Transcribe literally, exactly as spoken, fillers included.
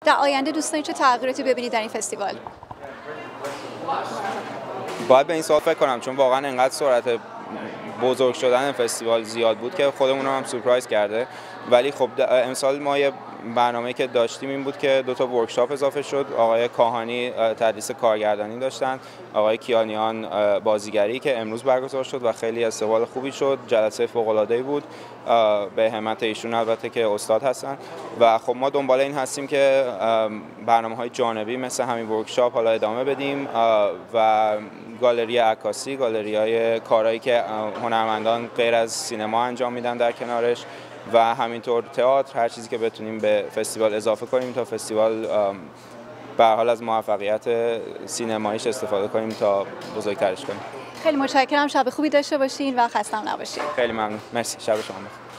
در آینده دوست دارید چه تغییراتی ببینید در این فستیوال؟ باید به این سوال فکر کنم، چون واقعا انقدر سرعت بزرگ شدن فستیوال زیاد بود که خودمون هم سورپرایز کرده. ولی خب امسال ما یه برنامه‌ای که داشتیم این بود که دو تا ورکشاپ اضافه شد. آقای کاهانی تدریس کارگردانی داشتن، آقای کیانیان بازیگری که امروز برگزار شد و خیلی استقبال خوبی شد. جلسه فوق‌العاده‌ای بود به همت ایشون البته که استاد هستن. و خب ما دنبال این هستیم که برنامه‌های جانبی مثل همین ورکشاپ حالا ادامه بدیم و گالری عکاسی، گالری‌های کارهایی که هنرمندان غیر از سینما انجام میدن در کنارش و همینطور تئاتر، هر چیزی که بتونیم به فستیوال اضافه کنیم تا فستیوال به هر حال از موفقیت سینماییش استفاده کنیم تا بزرگترش کنیم. خیلی متشکرم، شب خوبی داشته باشین و خسته‌ام نباشین. خیلی ممنون، مرسی، شب شما بخیر.